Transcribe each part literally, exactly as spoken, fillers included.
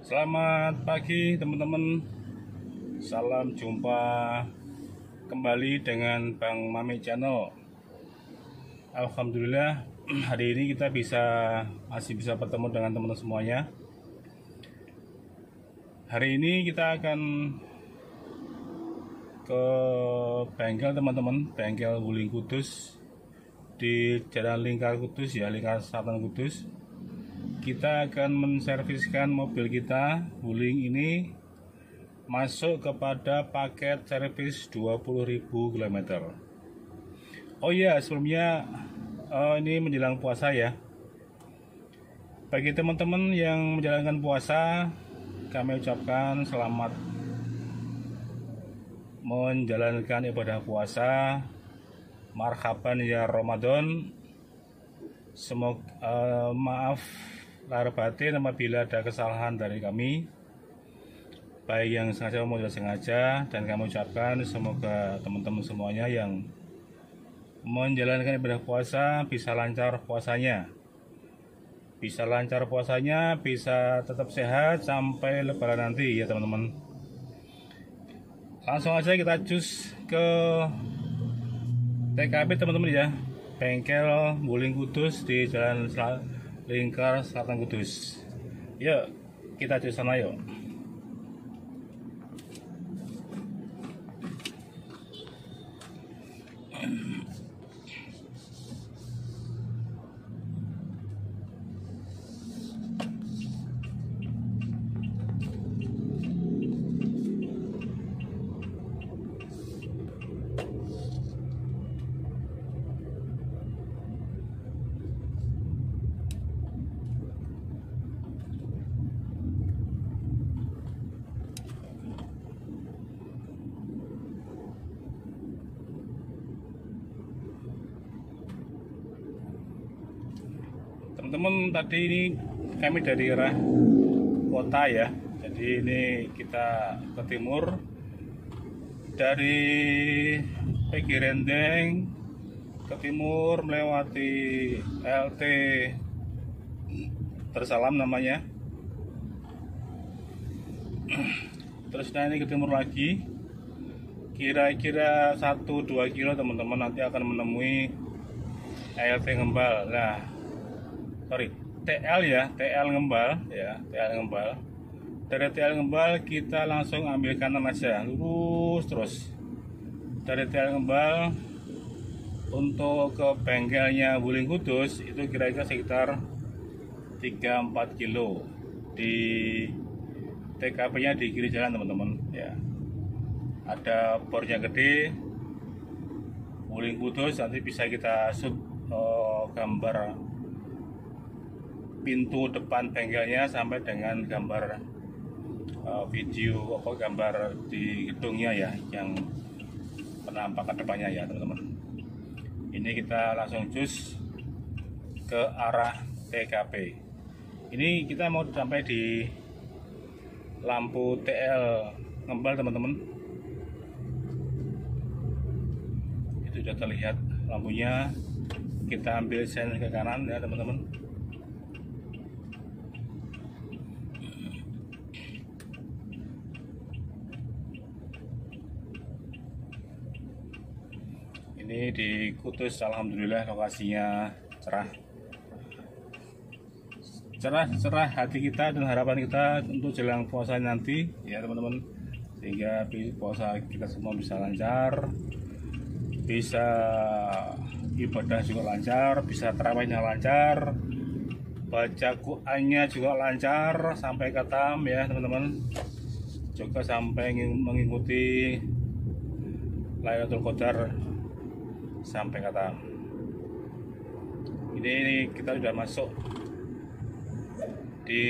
Selamat pagi teman-teman. Salam jumpa kembali dengan Bang Mami Channel. Alhamdulillah hari ini kita bisa masih bisa bertemu dengan teman-teman semuanya. Hari ini kita akan ke bengkel teman-teman, bengkel Wuling Kudus di Jalan Lingkar Kudus ya, Lingkar Selatan Kudus. Kita akan menserviskan mobil kita Wuling ini masuk kepada paket servis dua puluh ribu kilometer. Oh iya, sebelumnya oh, ini menjelang puasa ya. Bagi teman-teman yang menjalankan puasa, kami ucapkan selamat menjalankan ibadah puasa. Marhaban ya Ramadan. Semoga uh, maaf lahir batin apabila ada kesalahan dari kami, baik yang sengaja maupun tidak sengaja, dan kami ucapkan semoga teman-teman semuanya yang menjalankan ibadah puasa bisa lancar puasanya, bisa lancar puasanya, bisa tetap sehat sampai lebaran nanti ya teman-teman. Langsung aja kita cus ke T K P teman-teman ya, bengkel Wuling Kudus di Jalan Lingkar Selatan Kudus. Yuk kita cus sana yuk. Teman-teman, tadi ini kami dari arah kota ya, jadi ini kita ke timur dari P G Rendeng ke timur melewati L T Tersalam namanya, terus nah ini ke timur lagi kira-kira satu dua kilo teman-teman, nanti akan menemui L T Ngembal. Nah sorry T L ya, T L Ngembal ya, T L Ngembal. Dari T L Ngembal kita langsung ambil kanan aja, lurus terus dari T L Ngembal untuk ke bengkelnya Wuling Kudus itu kira-kira sekitar tiga sampai empat kilo. Di T K P-nya di kiri jalan teman-teman ya, ada bornya gede Wuling Kudus. Nanti bisa kita sub oh, gambar pintu depan bengkelnya sampai dengan gambar uh, video apa gambar di gedungnya ya, yang penampakan depannya ya teman-teman. Ini kita langsung cus ke arah T K P. Ini kita mau sampai di lampu T L Ngembal teman-teman. Itu sudah terlihat lampunya. Kita ambil sen ke kanan ya teman-teman. Ini di Kudus, alhamdulillah lokasinya cerah, cerah, cerah hati kita dan harapan kita untuk jelang puasa nanti ya teman-teman, sehingga puasa kita semua bisa lancar, bisa ibadah juga lancar, bisa tarawihnya lancar, baca Qur'annya juga lancar sampai khatam ya teman-teman, juga sampai mengikuti Lailatul Qadar sampai kata ini, ini kita sudah masuk di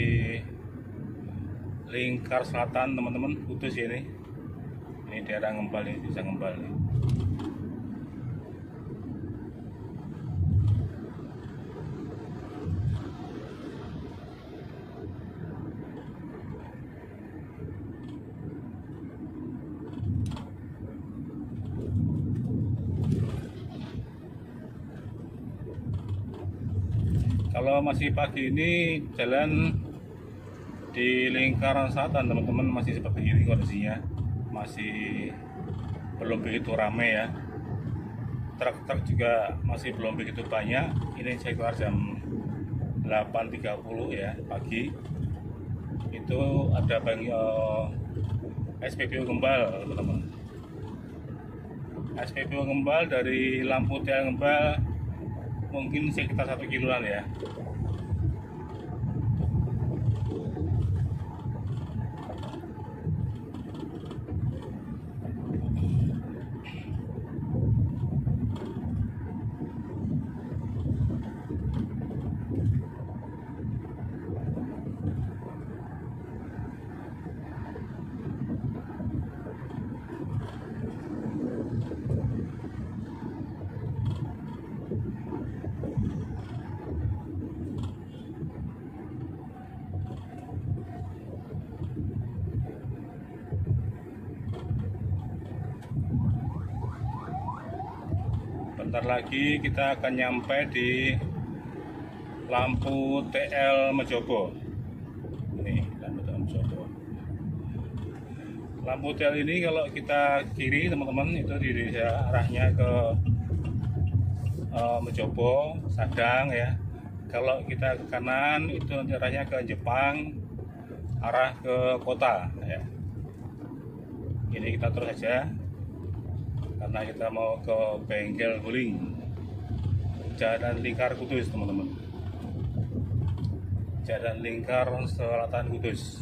Lingkar Selatan teman-teman Kudus ya. Ini ini daerah Ngembal, ini desa Ngembal nih. Kalau masih pagi ini jalan Di lingkaran selatan teman-teman masih seperti ini kondisinya, masih belum begitu ramai ya. Truk-truk juga masih belum begitu banyak. Ini saya keluar jam delapan tiga puluh ya pagi. Itu ada bagi uh, S P B U Gembal teman-teman. S P B U Gembal dari lampu tiang Gembal mungkin sekitar satu kiloan ya. Bentar lagi kita akan nyampe di lampu T L Mejobo. Ini lampu T L Mejobo. Lampu T L ini kalau kita kiri teman-teman itu di arahnya ke uh, Mejobo, Sadang ya. Kalau kita ke kanan itu nanti arahnya ke Jepang, arah ke kota ya. Ini kita terus saja karena kita mau ke bengkel guling Jalan Lingkar Kudus teman-teman, Jalan Lingkar Selatan Kudus.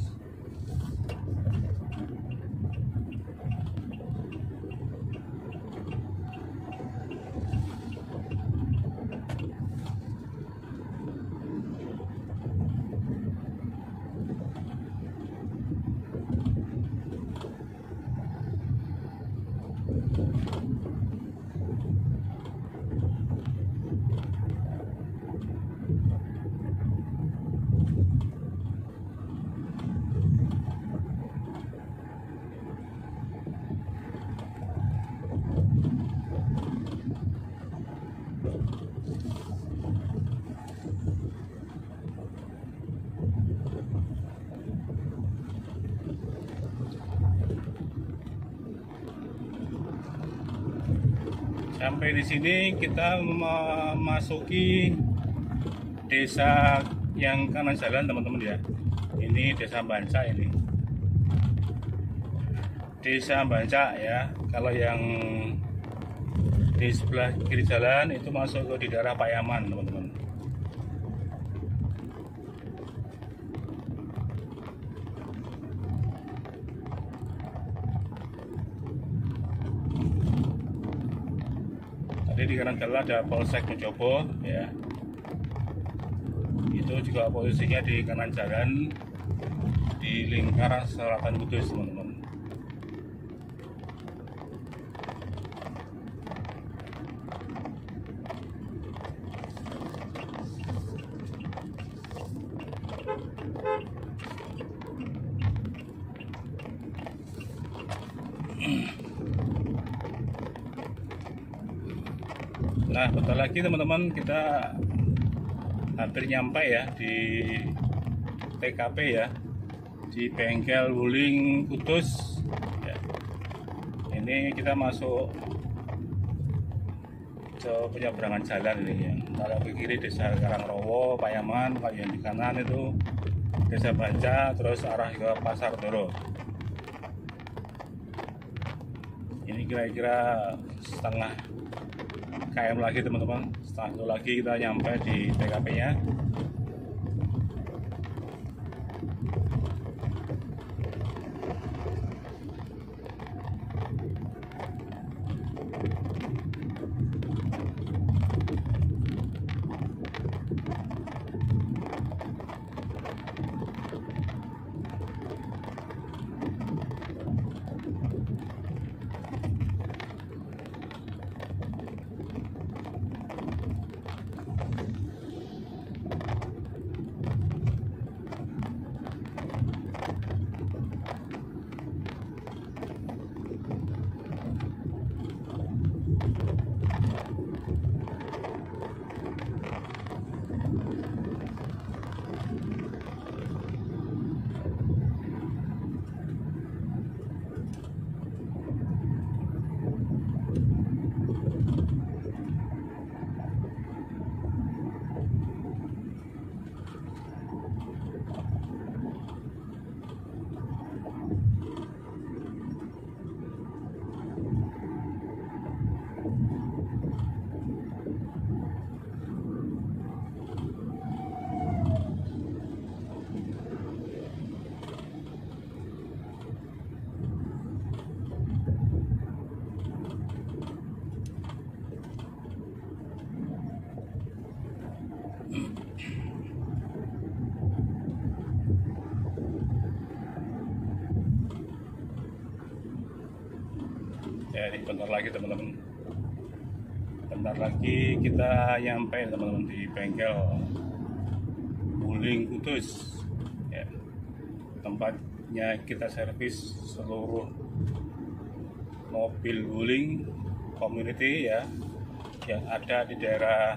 Sampai di sini kita memasuki desa yang kanan jalan teman-teman ya. Ini desa Banca ini. Desa Banca ya. Kalau yang di sebelah kiri jalan itu masuk ke di daerah Payaman teman-teman. Di kanan jalan ada Polsek Mejobo ya. Itu juga posisinya di kanan jalan di lingkar selatan Kudus teman-teman. Nah, bentar lagi teman-teman kita hampir nyampe ya di T K P ya, di bengkel guling Kudus ya. Ini kita masuk ke penyeberangan jalan ini ya. Kalau ke kiri desa Karangrowo, Payaman, kalau yang di kanan itu desa Banca, terus arah ke Pasar Doro. Ini kira-kira setengah km lagi teman-teman, setengah itu lagi kita nyampe di T K P nya. Ya, ini bentar lagi teman-teman. Bentar lagi kita nyampe teman-teman di bengkel Wuling Kudus. Ya, tempatnya kita servis seluruh mobil Wuling Community ya, yang ada di daerah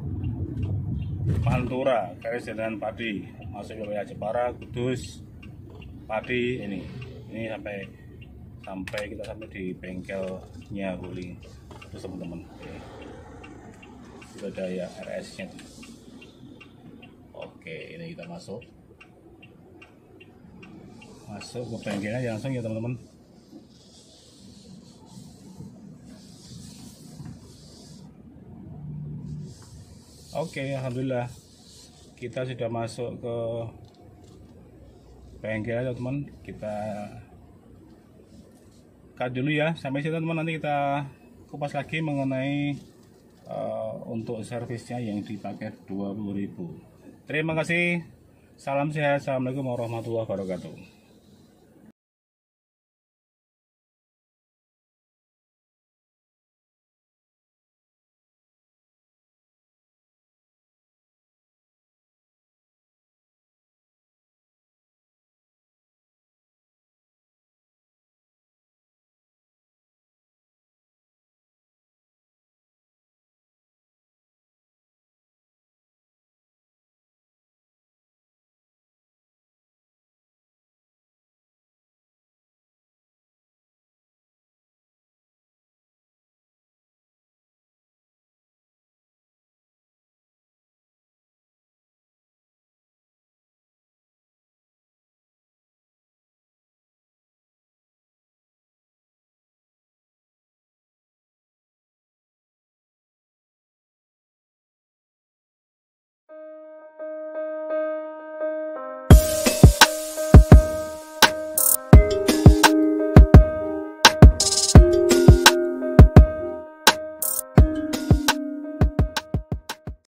Pantura, garis Jalan Padi, masuk wilayah Jepara, Kudus, Padi ini. Ini sampai sampai kita sampai di bengkelnya Wuling terus teman-teman. Sudah ada ya R S-nya. Oke, ini kita masuk. Masuk ke bengkelnya langsung ya teman-teman. Oke, alhamdulillah kita sudah masuk ke bengkel ya teman. Kita cut dulu ya, sampai sini teman. Nanti kita kupas lagi mengenai uh, untuk servisnya yang dipakai dua puluh ribu. Terima kasih, salam sehat, assalamualaikum warahmatullahi wabarakatuh.